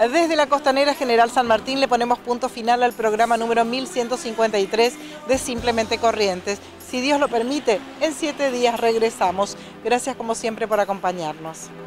Desde la Costanera General San Martín le ponemos punto final al programa número 1153 de Simplemente Corrientes. Si Dios lo permite, en 7 días regresamos. Gracias como siempre por acompañarnos.